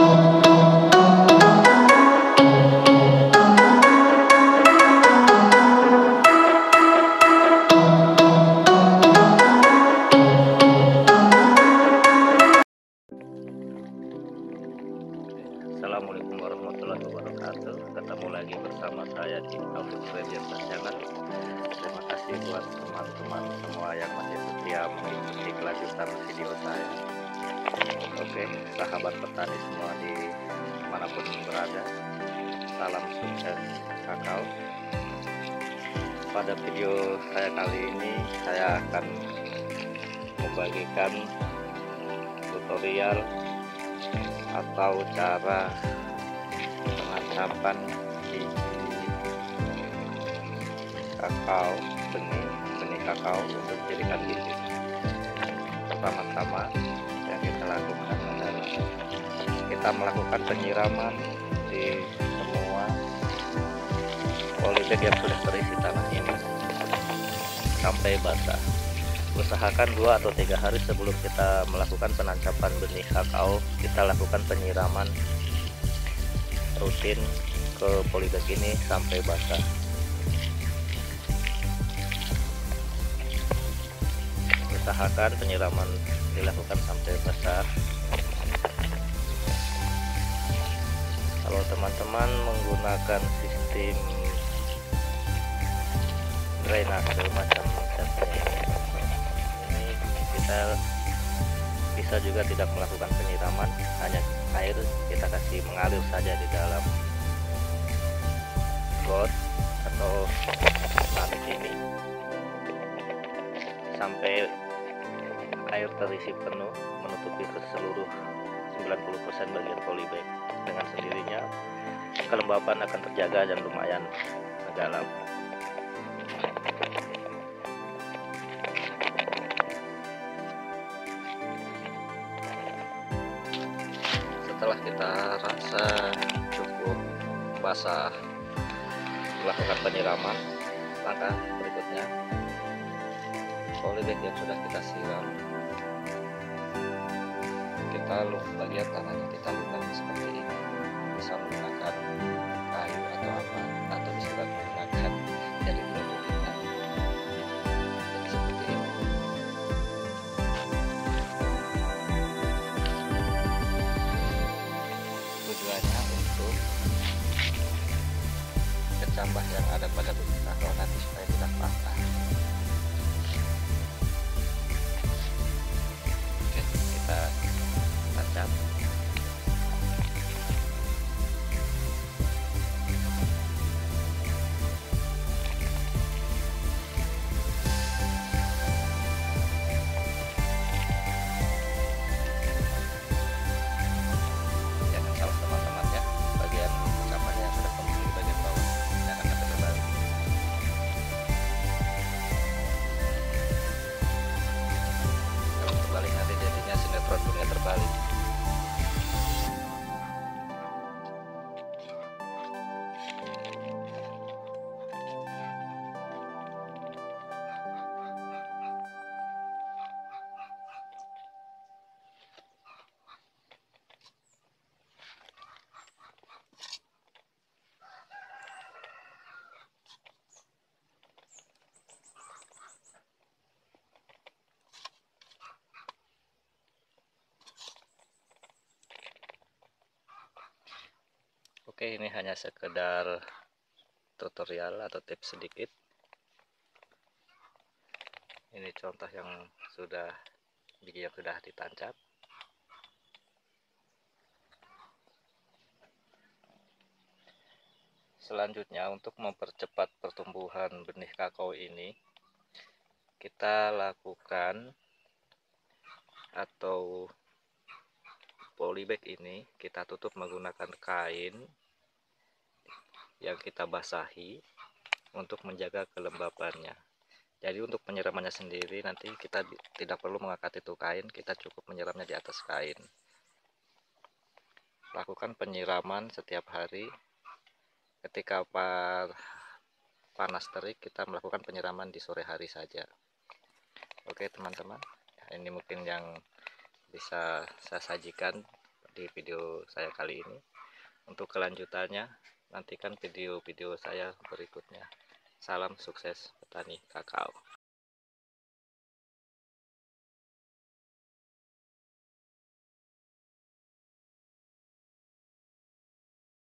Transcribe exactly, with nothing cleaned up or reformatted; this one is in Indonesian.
Assalamualaikum warahmatullahi wabarakatuh. Ketemu lagi bersama saya di Taufik Radian Channel. Terima kasih buat teman-teman semua yang masih setia mengikuti kelanjutan video saya. Oke, sahabat petani semua di manapun berada, salam sukses kakao. Pada video saya kali ini saya akan membagikan tutorial atau cara pengacapan biji kakao, benih benih kakao untuk jadikan biji. Pertama-tama yang kita lakukan adalah kita melakukan penyiraman di semua polybag yang sudah terisi tanah ini sampai basah. Usahakan dua atau tiga hari sebelum kita melakukan penancapan benih kakao, kita lakukan penyiraman rutin ke polybag ini sampai basah. Usahakan penyiraman dilakukan sampai basah. Kalau teman-teman menggunakan sistem drainase macam kita bisa juga tidak melakukan penyiraman, hanya air kita kasih mengalir saja di dalam got atau tarik ini sampai air terisi penuh menutupi ke seluruh sembilan puluh persen bagian polybag. Dengan sendirinya kelembapan akan terjaga dan lumayan dalam. Setelah kita rasa cukup basah melakukan penyiraman, langkah berikutnya polybag yang sudah kita siram, kita luk bagian tanahnya kita lukar seperti ini. Bisa menggunakan kayu atau apa, atau bisa menggunakan jari batu kita. Jadi seperti ini. Tujuannya untuk kecambah yang ada pada benih kakao nanti supaya tidak patah. Oke, kita tancap. Terbalik. Oke, ini hanya sekedar tutorial atau tips sedikit. Ini contoh yang sudah biji yang sudah ditancap. Selanjutnya, untuk mempercepat pertumbuhan benih kakao ini, kita lakukan atau polybag ini kita tutup menggunakan kain yang kita basahi untuk menjaga kelembapannya. Jadi untuk penyiramannya sendiri nanti kita tidak perlu mengangkat itu kain, kita cukup menyiramnya di atas kain. Lakukan penyiraman setiap hari. Ketika panas terik kita melakukan penyiraman di sore hari saja. Oke teman-teman, ini mungkin yang bisa saya sajikan di video saya kali ini. Untuk kelanjutannya, nantikan video-video saya berikutnya. Salam sukses petani kakao.